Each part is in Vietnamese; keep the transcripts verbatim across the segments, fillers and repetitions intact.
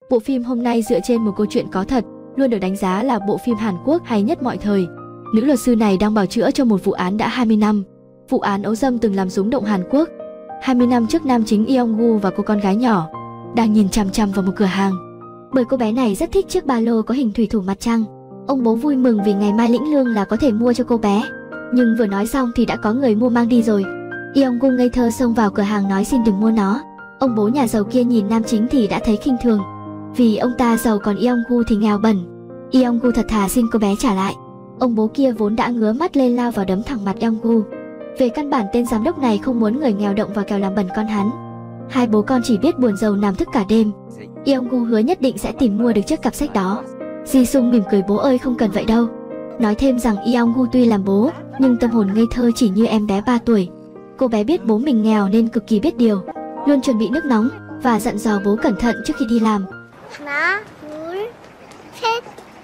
Bộ phim hôm nay dựa trên một câu chuyện có thật, luôn được đánh giá là bộ phim Hàn Quốc hay nhất mọi thời. Nữ luật sư này đang bào chữa cho một vụ án đã hai mươi năm. Vụ án ấu dâm từng làm rúng động Hàn Quốc. hai mươi năm trước, nam chính Yeong-gu và cô con gái nhỏ đang nhìn chằm chằm vào một cửa hàng. Bởi cô bé này rất thích chiếc ba lô có hình thủy thủ mặt trăng. Ông bố vui mừng vì ngày mai lĩnh lương là có thể mua cho cô bé. Nhưng vừa nói xong thì đã có người mua mang đi rồi. Yeong-gu ngây thơ xông vào cửa hàng nói xin đừng mua nó. Ông bố nhà giàu kia nhìn nam chính thì đã thấy khinh thường, vì ông ta giàu còn Yeong-gu thì nghèo bẩn. Yeong-gu thật thà xin cô bé trả lại. Ông bố kia vốn đã ngứa mắt lên lao vào đấm thẳng mặt Yeong-gu. Về căn bản, tên giám đốc này không muốn người nghèo động vào kèo làm bẩn con hắn. Hai bố con chỉ biết buồn rầu nằm thức cả đêm. Yeong-gu hứa nhất định sẽ tìm mua được chiếc cặp sách đó. Ji-sung mỉm cười, bố ơi không cần vậy đâu. Nói thêm rằng Yeong-gu tuy làm bố nhưng tâm hồn ngây thơ chỉ như em bé ba tuổi. Cô bé biết bố mình nghèo nên cực kỳ biết điều, luôn chuẩn bị nước nóng và dặn dò bố cẩn thận trước khi đi làm. 하나, 둘, 셋.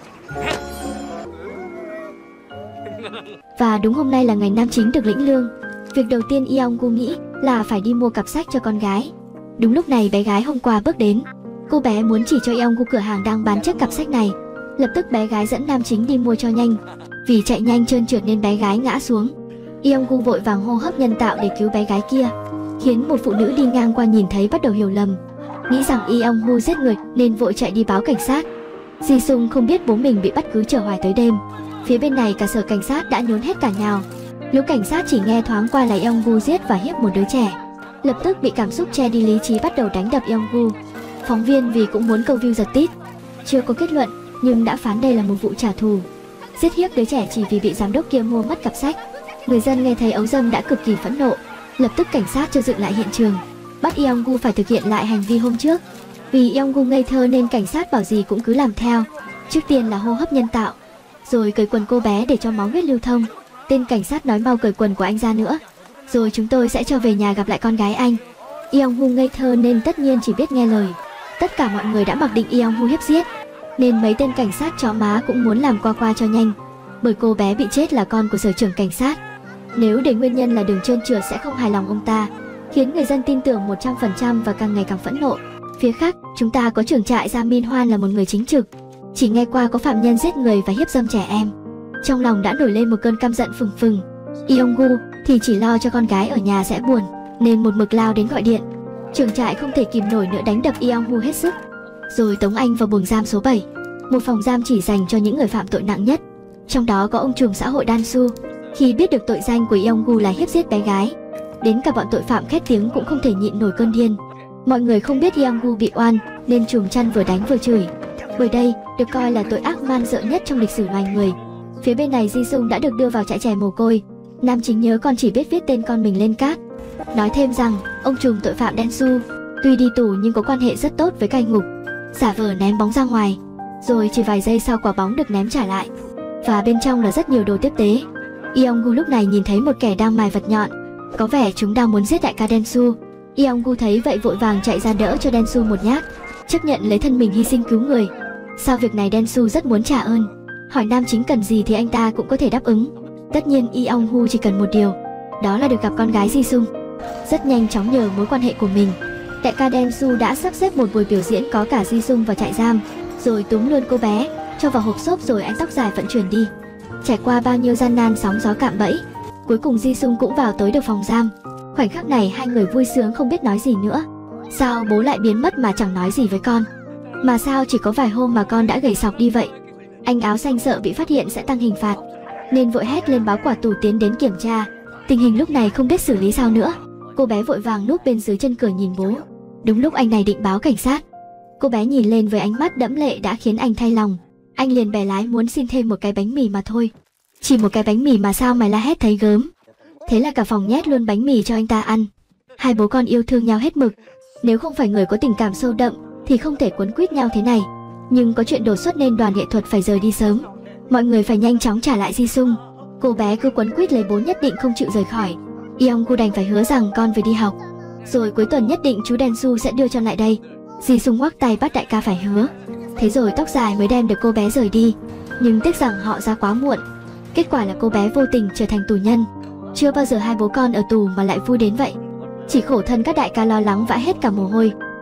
Và đúng hôm nay là ngày nam chính được lĩnh lương. Việc đầu tiên Yeong-gu nghĩ là phải đi mua cặp sách cho con gái. Đúng lúc này bé gái hôm qua bước đến. Cô bé muốn chỉ cho Yeong-gu cửa hàng đang bán chiếc cặp sách này. Lập tức bé gái dẫn nam chính đi mua cho nhanh. Vì chạy nhanh trơn trượt nên bé gái ngã xuống. Yeong-gu vội vàng hô hấp nhân tạo để cứu bé gái kia, khiến một phụ nữ đi ngang qua nhìn thấy bắt đầu hiểu lầm, nghĩ rằng Yeong-gu giết người nên vội chạy đi báo cảnh sát. Ji-sung không biết bố mình bị bắt cứ chở hoài tới đêm. Phía bên này cả sở cảnh sát đã nhốn hết cả nhào. Lũ cảnh sát chỉ nghe thoáng qua là Yeong-gu giết và hiếp một đứa trẻ, lập tức bị cảm xúc che đi lý trí bắt đầu đánh đập Yeong-gu. Phóng viên vì cũng muốn câu view giật tít, chưa có kết luận nhưng đã phán đây là một vụ trả thù, giết hiếp đứa trẻ chỉ vì bị giám đốc kia mua mất cặp sách. Người dân nghe thấy ấu dâm đã cực kỳ phẫn nộ, lập tức cảnh sát cho dựng lại hiện trường, bắt Yeong-gu phải thực hiện lại hành vi hôm trước. Vì Yeong-gu ngây thơ nên cảnh sát bảo gì cũng cứ làm theo. Trước tiên là hô hấp nhân tạo, rồi cởi quần cô bé để cho máu huyết lưu thông. Tên cảnh sát nói mau cởi quần của anh ra nữa, rồi chúng tôi sẽ cho về nhà gặp lại con gái anh. Yeong-gu ngây thơ nên tất nhiên chỉ biết nghe lời. Tất cả mọi người đã mặc định Yeong-gu hiếp giết, nên mấy tên cảnh sát chó má cũng muốn làm qua qua cho nhanh. Bởi cô bé bị chết là con của sở trưởng cảnh sát. Nếu để nguyên nhân là đường trơn trượt sẽ không hài lòng ông ta, khiến người dân tin tưởng một trăm phần trăm và càng ngày càng phẫn nộ. Phía khác, chúng ta có trưởng trại Gia Min Hoan là một người chính trực, chỉ nghe qua có phạm nhân giết người và hiếp dâm trẻ em, trong lòng đã nổi lên một cơn căm giận phừng phừng. Yeong-gu thì chỉ lo cho con gái ở nhà sẽ buồn, nên một mực lao đến gọi điện. Trưởng trại không thể kìm nổi nữa đánh đập Yeong-gu hết sức, rồi tống anh vào buồng giam số bảy, một phòng giam chỉ dành cho những người phạm tội nặng nhất. Trong đó có ông trùm xã hội Dan-su. Khi biết được tội danh của Yeong-gu là hiếp giết bé gái, đến cả bọn tội phạm khét tiếng cũng không thể nhịn nổi cơn điên. Mọi người không biết Yeong-gu bị oan nên trùm chăn vừa đánh vừa chửi, bởi đây được coi là tội ác man dợ nhất trong lịch sử loài người. Phía bên này Ji-sung đã được đưa vào trại trẻ mồ côi. Nam chính nhớ con chỉ biết viết tên con mình lên cát. Nói thêm rằng ông trùm tội phạm Dan-su tuy đi tù nhưng có quan hệ rất tốt với cai ngục, giả vờ ném bóng ra ngoài, rồi chỉ vài giây sau quả bóng được ném trả lại, và bên trong là rất nhiều đồ tiếp tế. Yeong-gu lúc này nhìn thấy một kẻ đang mài vật nhọn, có vẻ chúng đang muốn giết đại ca Dan-su. Yeong-gu thấy vậy vội vàng chạy ra đỡ cho Dan-su một nhát, chấp nhận lấy thân mình hy sinh cứu người. Sau việc này Dan-su rất muốn trả ơn, hỏi nam chính cần gì thì anh ta cũng có thể đáp ứng. Tất nhiên Yeong-gu chỉ cần một điều, đó là được gặp con gái Ji-sung. Rất nhanh chóng nhờ mối quan hệ của mình, đại ca Dan-su đã sắp xếp một buổi biểu diễn có cả Ji-sung vào trại giam, rồi túm luôn cô bé cho vào hộp xốp rồi anh tóc dài vận chuyển đi. Trải qua bao nhiêu gian nan sóng gió cạm bẫy, cuối cùng Ji-sung cũng vào tới được phòng giam. Khoảnh khắc này hai người vui sướng không biết nói gì nữa. Sao bố lại biến mất mà chẳng nói gì với con? Mà sao chỉ có vài hôm mà con đã gầy sọc đi vậy? Anh áo xanh sợ bị phát hiện sẽ tăng hình phạt, nên vội hét lên báo quả tù tiến đến kiểm tra. Tình hình lúc này không biết xử lý sao nữa. Cô bé vội vàng núp bên dưới chân cửa nhìn bố. Đúng lúc anh này định báo cảnh sát, cô bé nhìn lên với ánh mắt đẫm lệ đã khiến anh thay lòng. Anh liền bẻ lái muốn xin thêm một cái bánh mì mà thôi. Chỉ một cái bánh mì mà sao mày la hét thấy gớm? Thế là cả phòng nhét luôn bánh mì cho anh ta ăn. Hai bố con yêu thương nhau hết mực. Nếu không phải người có tình cảm sâu đậm thì không thể quấn quýt nhau thế này. Nhưng có chuyện đột xuất nên đoàn nghệ thuật phải rời đi sớm. Mọi người phải nhanh chóng trả lại Ji-sung. Cô bé cứ quấn quýt lấy bố nhất định không chịu rời khỏi. Yeong-gu đành phải hứa rằng con về đi học, rồi cuối tuần nhất định chú Dan-su sẽ đưa cho lại đây. Ji-sung ngoắc tay bắt đại ca phải hứa. Thế rồi tóc dài mới đem được cô bé rời đi. Nhưng tiếc rằng họ ra quá muộn. Kết quả là cô bé vô tình trở thành tù nhân. Chưa bao giờ hai bố con ở tù mà lại vui đến vậy. Chỉ khổ thân các đại ca lo lắng vã hết cả mồ hôi.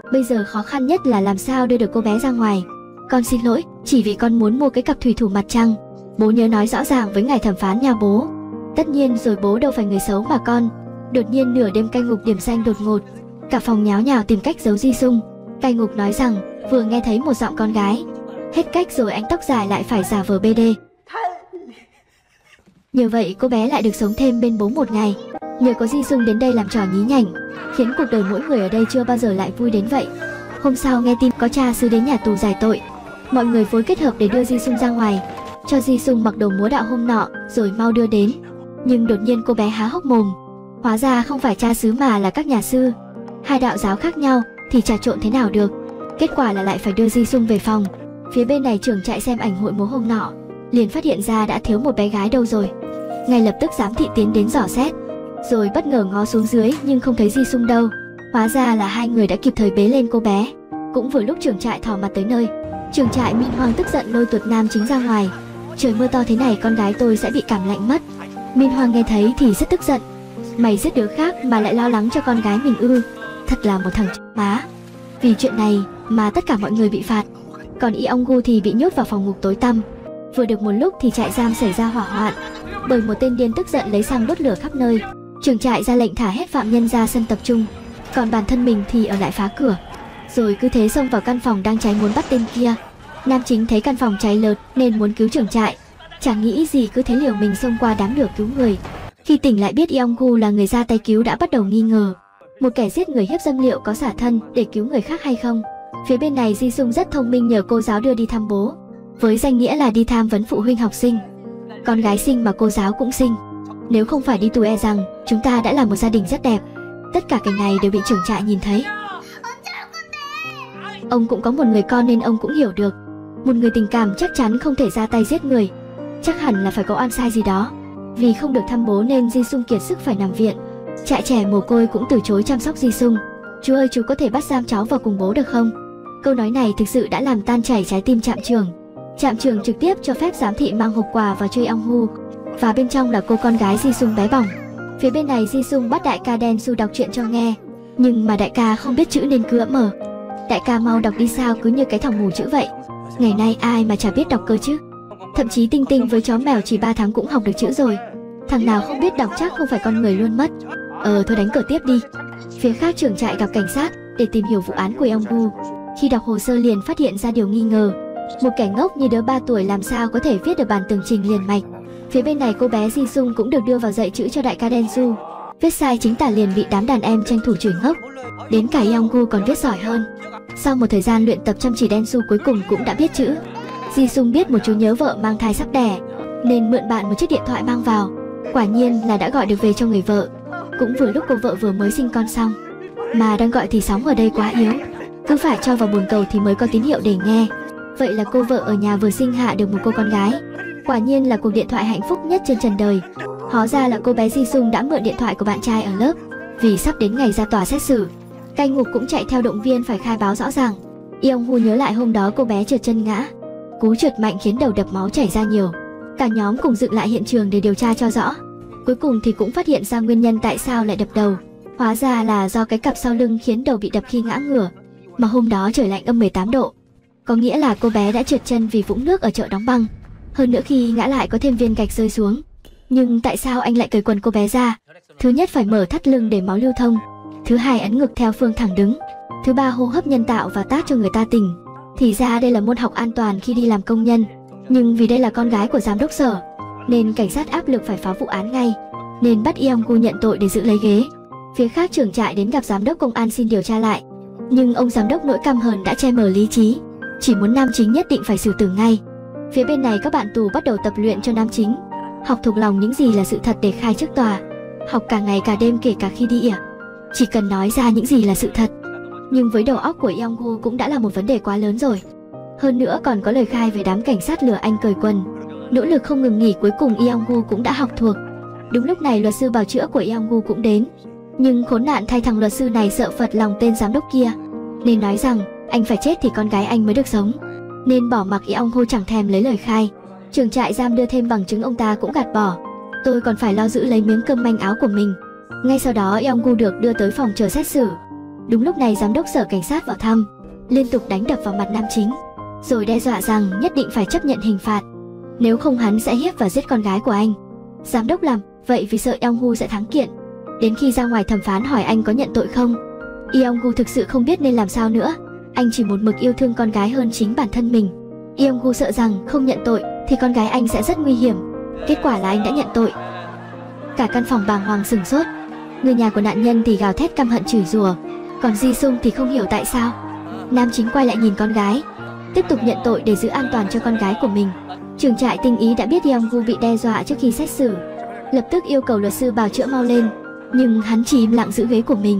Bây giờ khó khăn nhất là làm sao đưa được cô bé ra ngoài. Con xin lỗi, chỉ vì con muốn mua cái cặp thủy thủ mặt trăng. Bố nhớ nói rõ ràng với ngài thẩm phán nhà bố. Tất nhiên rồi, bố đâu phải người xấu mà con. Đột nhiên nửa đêm cai ngục điểm danh đột ngột, cả phòng nháo nhào tìm cách giấu Di Sung. Cai ngục nói rằng vừa nghe thấy một giọng con gái. Hết cách rồi, anh tóc dài lại phải giả vờ bê đê. Nhờ vậy cô bé lại được sống thêm bên bố một ngày. Nhờ có Di Sung đến đây làm trò nhí nhảnh, khiến cuộc đời mỗi người ở đây chưa bao giờ lại vui đến vậy. Hôm sau nghe tin có cha xứ đến nhà tù giải tội, mọi người phối kết hợp để đưa Di Sung ra ngoài, cho Di Sung mặc đồ múa đạo hôm nọ rồi mau đưa đến. Nhưng đột nhiên cô bé há hốc mồm, hóa ra không phải cha xứ mà là các nhà sư. Hai đạo giáo khác nhau thì trà trộn thế nào được. Kết quả là lại phải đưa Di Sung về phòng. Phía bên này trưởng trại xem ảnh hội múa hôm nọ liền phát hiện ra đã thiếu một bé gái đâu rồi. Ngay lập tức giám thị tiến đến dò xét, rồi bất ngờ ngó xuống dưới nhưng không thấy Di Sung đâu. Hóa ra là hai người đã kịp thời bế lên cô bé. Cũng vừa lúc trưởng trại thò mặt tới nơi, trưởng trại Minh Hoang tức giận lôi tuột nam chính ra ngoài. Trời mưa to thế này con gái tôi sẽ bị cảm lạnh mất. Minh Hoang nghe thấy thì rất tức giận. Mày giết đứa khác mà lại lo lắng cho con gái mình ư? Thật là một thằng má. Vì chuyện này mà tất cả mọi người bị phạt. Còn Yeong Gu thì bị nhốt vào phòng ngục tối tăm. Vừa được một lúc thì trại giam xảy ra hỏa hoạn, bởi một tên điên tức giận lấy xăng đốt lửa khắp nơi. Trưởng trại ra lệnh thả hết phạm nhân ra sân tập trung, còn bản thân mình thì ở lại phá cửa. Rồi cứ thế xông vào căn phòng đang cháy muốn bắt tên kia. Nam chính thấy căn phòng cháy lợt nên muốn cứu trưởng trại, chẳng nghĩ gì cứ thế liều mình xông qua đám lửa cứu người. Khi tỉnh lại biết Yeong Gu là người ra tay cứu đã bắt đầu nghi ngờ, một kẻ giết người hiếp dâm liệu có xả thân để cứu người khác hay không. Phía bên này Di Sung rất thông minh, nhờ cô giáo đưa đi thăm bố, với danh nghĩa là đi tham vấn phụ huynh học sinh. Con gái xinh mà cô giáo cũng xinh, nếu không phải đi tù e rằng chúng ta đã là một gia đình rất đẹp. Tất cả cảnh này đều bị trưởng trại nhìn thấy. Ông cũng có một người con nên ông cũng hiểu được, một người tình cảm chắc chắn không thể ra tay giết người, chắc hẳn là phải có oan sai gì đó. Vì không được thăm bố nên Di Sung kiệt sức phải nằm viện. Trại trẻ mồ côi cũng từ chối chăm sóc Di Sung. Chú ơi, chú có thể bắt giam cháu vào cùng bố được không? Câu nói này thực sự đã làm tan chảy trái tim trạm trưởng. Trạm trưởng trực tiếp cho phép giám thị mang hộp quà vào cho Yeong Gu, và bên trong là cô con gái Di Sung bé bỏng. Phía bên này Di Sung bắt đại ca Đen Su đọc chuyện cho nghe, nhưng mà đại ca không biết chữ nên cứ ậm ờ. Đại ca mau đọc đi, sao cứ như cái thằng mù chữ vậy? Ngày nay ai mà chả biết đọc cơ chứ? Thậm chí Tinh Tinh với chó mèo chỉ ba tháng cũng học được chữ rồi. Thằng nào không biết đọc chắc không phải con người luôn mất. Ờ thôi đánh cờ tiếp đi. Phía khác trưởng trại gặp cảnh sát để tìm hiểu vụ án của Yeong Gu. Khi đọc hồ sơ liền phát hiện ra điều nghi ngờ. Một kẻ ngốc như đứa ba tuổi làm sao có thể viết được bản tường trình liền mạch. Phía bên này cô bé Di Sung cũng được đưa vào dạy chữ cho đại ca Đen Su. Viết sai chính tả liền bị đám đàn em tranh thủ chửi ngốc. Đến cả Yeong Gu còn viết giỏi hơn. Sau một thời gian luyện tập chăm chỉ, Đen Su cuối cùng cũng đã biết chữ. Di Sung biết một chú nhớ vợ mang thai sắp đẻ nên mượn bạn một chiếc điện thoại mang vào. Quả nhiên là đã gọi được về cho người vợ. Cũng vừa lúc cô vợ vừa mới sinh con xong, mà đang gọi thì sóng ở đây quá yếu, cứ phải cho vào bồn cầu thì mới có tín hiệu để nghe. Vậy là cô vợ ở nhà vừa sinh hạ được một cô con gái. Quả nhiên là cuộc điện thoại hạnh phúc nhất trên trần đời. Hóa ra là cô bé Di Sung đã mượn điện thoại của bạn trai ở lớp. Vì sắp đến ngày ra tòa xét xử, cai ngục cũng chạy theo động viên phải khai báo rõ ràng. Yeong Gu nhớ lại hôm đó cô bé trượt chân ngã, cú trượt mạnh khiến đầu đập máu chảy ra nhiều. Cả nhóm cùng dựng lại hiện trường để điều tra cho rõ. Cuối cùng thì cũng phát hiện ra nguyên nhân tại sao lại đập đầu. Hóa ra là do cái cặp sau lưng khiến đầu bị đập khi ngã ngửa. Mà hôm đó trời lạnh âm mười tám độ, có nghĩa là cô bé đã trượt chân vì vũng nước ở chợ đóng băng. Hơn nữa khi ngã lại có thêm viên gạch rơi xuống. Nhưng tại sao anh lại cởi quần cô bé ra? Thứ nhất phải mở thắt lưng để máu lưu thông. Thứ hai ấn ngực theo phương thẳng đứng. Thứ ba hô hấp nhân tạo và tát cho người ta tỉnh. Thì ra đây là môn học an toàn khi đi làm công nhân. Nhưng vì đây là con gái của giám đốc sở nên cảnh sát áp lực phải phá vụ án ngay, nên bắt Yeong Gu nhận tội để giữ lấy ghế. Phía khác trưởng trại đến gặp giám đốc công an xin điều tra lại, nhưng ông giám đốc nỗi căm hờn đã che mờ lý trí, chỉ muốn nam chính nhất định phải xử tử ngay. Phía bên này các bạn tù bắt đầu tập luyện cho nam chính, học thuộc lòng những gì là sự thật để khai trước tòa, học cả ngày cả đêm kể cả khi đi ỉa, chỉ cần nói ra những gì là sự thật. Nhưng với đầu óc của Yeong Gu cũng đã là một vấn đề quá lớn rồi. Hơn nữa còn có lời khai về đám cảnh sát lừa anh cởi quần. Nỗ lực không ngừng nghỉ, cuối cùng Yeong Gu cũng đã học thuộc. Đúng lúc này luật sư bào chữa của Yeong Gu cũng đến. Nhưng khốn nạn thay, thằng luật sư này sợ phật lòng tên giám đốc kia, nên nói rằng anh phải chết thì con gái anh mới được sống, nên bỏ mặc Yeong Gu chẳng thèm lấy lời khai. Trưởng trại giam đưa thêm bằng chứng ông ta cũng gạt bỏ. Tôi còn phải lo giữ lấy miếng cơm manh áo của mình. Ngay sau đó Yeong Gu được đưa tới phòng chờ xét xử. Đúng lúc này giám đốc sở cảnh sát vào thăm, liên tục đánh đập vào mặt nam chính, rồi đe dọa rằng nhất định phải chấp nhận hình phạt, nếu không hắn sẽ hiếp và giết con gái của anh. Giám đốc làm vậy vì sợ Yeong-gu sẽ thắng kiện. Đến khi ra ngoài thẩm phán hỏi anh có nhận tội không, Yeong-gu thực sự không biết nên làm sao nữa. Anh chỉ một mực yêu thương con gái hơn chính bản thân mình. Yeong-gu sợ rằng không nhận tội thì con gái anh sẽ rất nguy hiểm. Kết quả là anh đã nhận tội. Cả căn phòng bàng hoàng sửng sốt. Người nhà của nạn nhân thì gào thét căm hận chửi rủa, còn Ji-sung thì không hiểu tại sao. Nam chính quay lại nhìn con gái, tiếp tục nhận tội để giữ an toàn cho con gái của mình. Trưởng trại tinh ý đã biết Yeong-gu bị đe dọa trước khi xét xử, lập tức yêu cầu luật sư bào chữa mau lên, nhưng hắn chỉ im lặng giữ ghế của mình.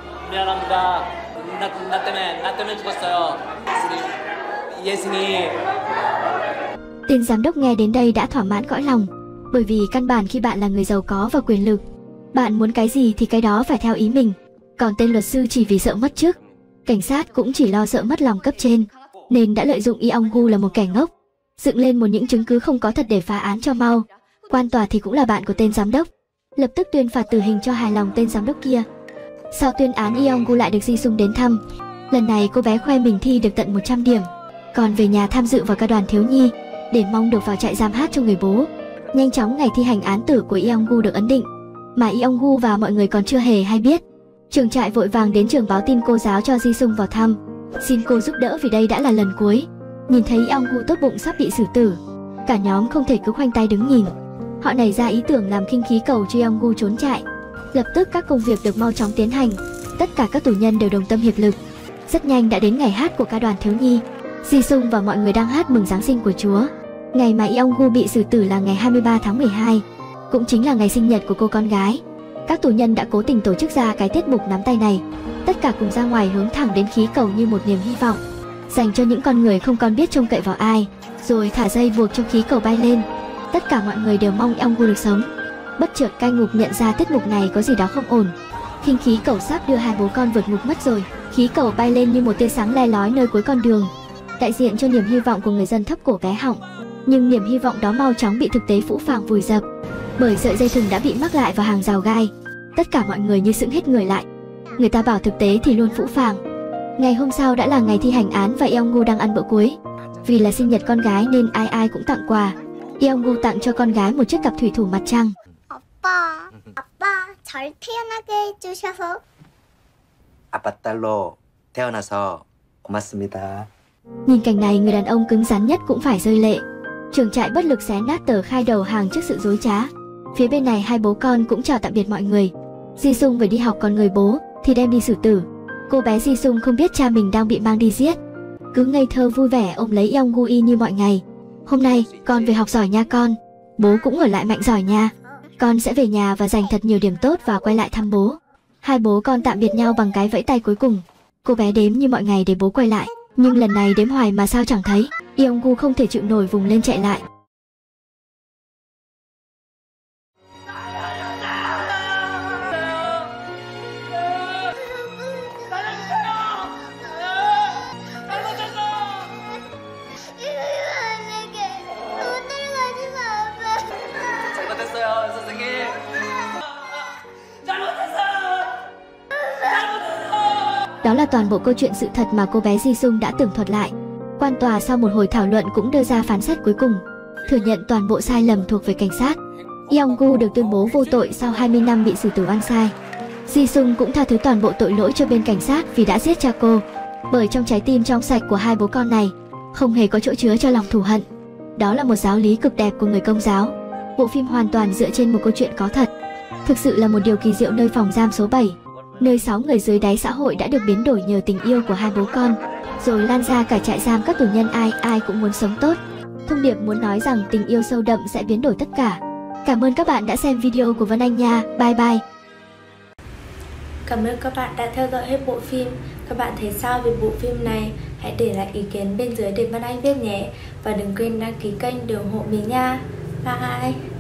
Tên giám đốc nghe đến đây đã thỏa mãn cõi lòng, bởi vì căn bản khi bạn là người giàu có và quyền lực, bạn muốn cái gì thì cái đó phải theo ý mình. Còn tên luật sư chỉ vì sợ mất chức, cảnh sát cũng chỉ lo sợ mất lòng cấp trên, nên đã lợi dụng Yeong-gu là một kẻ ngốc, dựng lên một những chứng cứ không có thật để phá án cho mau. Quan tòa thì cũng là bạn của tên giám đốc, lập tức tuyên phạt tử hình cho hài lòng tên giám đốc kia. Sau tuyên án, Yeong-gu lại được Ji-sung đến thăm. Lần này cô bé khoe mình thi được tận một trăm điểm, còn về nhà tham dự vào ca đoàn thiếu nhi để mong được vào trại giam hát cho người bố. Nhanh chóng ngày thi hành án tử của Yeong-gu được ấn định, mà Yeong-gu và mọi người còn chưa hề hay biết. Trưởng trại vội vàng đến trường báo tin cô giáo cho Ji-sung vào thăm, xin cô giúp đỡ vì đây đã là lần cuối. Nhìn thấy Yeong-gu tốt bụng sắp bị xử tử, cả nhóm không thể cứ khoanh tay đứng nhìn. Họ nảy ra ý tưởng làm khinh khí cầu cho Yeong-gu trốn trại. Lập tức các công việc được mau chóng tiến hành, tất cả các tù nhân đều đồng tâm hiệp lực. Rất nhanh đã đến ngày hát của ca đoàn thiếu nhi. Ji-sung và mọi người đang hát mừng Giáng sinh của Chúa. Ngày mà Yeong-gu bị xử tử là ngày hai mươi ba tháng mười hai, cũng chính là ngày sinh nhật của cô con gái. Các tù nhân đã cố tình tổ chức ra cái tiết mục nắm tay này. Tất cả cùng ra ngoài hướng thẳng đến khí cầu như một niềm hy vọng, dành cho những con người không còn biết trông cậy vào ai, rồi thả dây buộc cho khí cầu bay lên. Tất cả mọi người đều mong Yeong-gu được sống. Bất chợt cai ngục nhận ra tiết mục này có gì đó không ổn. Khinh khí cầu sắp đưa hai bố con vượt ngục mất rồi. Khí cầu bay lên như một tia sáng le lói nơi cuối con đường, đại diện cho niềm hy vọng của người dân thấp cổ bé họng. Nhưng niềm hy vọng đó mau chóng bị thực tế phũ phàng vùi dập, bởi sợi dây thừng đã bị mắc lại vào hàng rào gai. Tất cả mọi người như sững hết người lại. Người ta bảo thực tế thì luôn phũ phàng. Ngày hôm sau đã là ngày thi hành án và Yeong-gu đang ăn bữa cuối. Vì là sinh nhật con gái nên ai ai cũng tặng quà. Yeong-gu tặng cho con gái một chiếc cặp thủy thủ mặt trăng. 아빠, 아빠 잘 태어나게 해주셔서 아빠 딸로 태어나서 고맙습니다. Nhìn cảnh này, người đàn ông cứng rắn nhất cũng phải rơi lệ. Trưởng trại bất lực xé nát tờ khai đầu hàng trước sự dối trá. Phía bên này hai bố con cũng chào tạm biệt mọi người. Ji-sung về đi học, còn người bố thì đem đi xử tử. Cô bé Ji-sung không biết cha mình đang bị mang đi giết, cứ ngây thơ vui vẻ ôm lấy Yeong-gu y như mọi ngày. Hôm nay con về học giỏi nha con. Bố cũng ở lại mạnh giỏi nha. Con sẽ về nhà và dành thật nhiều điểm tốt và quay lại thăm bố. Hai bố con tạm biệt nhau bằng cái vẫy tay cuối cùng. Cô bé đếm như mọi ngày để bố quay lại, nhưng lần này đếm hoài mà sao chẳng thấy. Yeong-gu không thể chịu nổi vùng lên chạy lại. Đó là toàn bộ câu chuyện sự thật mà cô bé Ji-sung đã tường thuật lại. Quan tòa sau một hồi thảo luận cũng đưa ra phán xét cuối cùng, thừa nhận toàn bộ sai lầm thuộc về cảnh sát. Yeong-gu được tuyên bố vô tội sau hai mươi năm bị xử tử oan sai. Ji-sung cũng tha thứ toàn bộ tội lỗi cho bên cảnh sát vì đã giết cha cô, bởi trong trái tim trong sạch của hai bố con này không hề có chỗ chứa cho lòng thù hận. Đó là một giáo lý cực đẹp của người Công giáo. Bộ phim hoàn toàn dựa trên một câu chuyện có thật. Thực sự là một điều kỳ diệu nơi phòng giam số bảy, nơi sáu người dưới đáy xã hội đã được biến đổi nhờ tình yêu của hai bố con, rồi lan ra cả trại giam các tù nhân ai ai cũng muốn sống tốt. Thông điệp muốn nói rằng tình yêu sâu đậm sẽ biến đổi tất cả. Cảm ơn các bạn đã xem video của Vân Anh nha. Bye bye. Cảm ơn các bạn đã theo dõi hết bộ phim. Các bạn thấy sao về bộ phim này? Hãy để lại ý kiến bên dưới để Vân Anh biết nhé. Và đừng quên đăng ký kênh để ủng hộ mình nha. Bye.